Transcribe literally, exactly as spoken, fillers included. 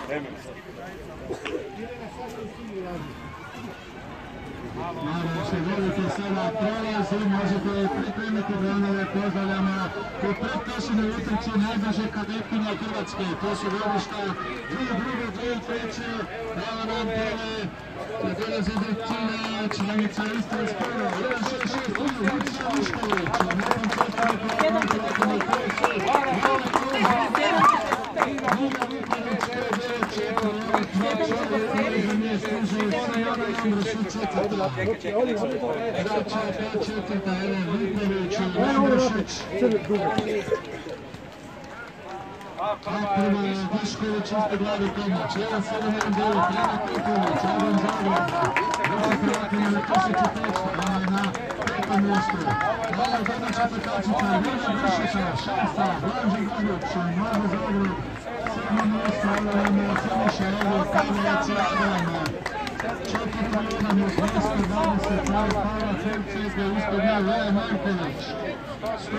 Nadam se, vodite sada prolazi, možete pripremiti branove, pozdravljamo u pretposljednoj utrci najbrže kadetkinja Hrvatske. To su godišta dvije druge, dvije treće, evo nam prve, dolazi do cilja, članica Istarske, jedan šest šest, Lucija Mišković, nakon pretposljednoj kadetkinja Hrvatske, Jana Koža, Nina Vuković, devet četiri, dva čovjek, za mjesto uživo, Jana Jandrošić, četvrta, treća, pet četvrta, Elen Vuković, Jandrošić, a prva je Višković, isto glavi Tomač, jedan sedam jedan devet, Jana Kuković, Adam Zagreb, druga Hrvatina na tisuću petsto, ona je na petom mjestu, Vala domaća petačica, Vina Bršića, šesta, Blanži Gagović, Mlađe Zagreb, sedmo mjesto, ona je Siniša, Evo, Karlovac i Adam, četvrta jedan uz mjesto dvadeset, Pavla Pavla, Celcijega, isto nje, Leja Marković,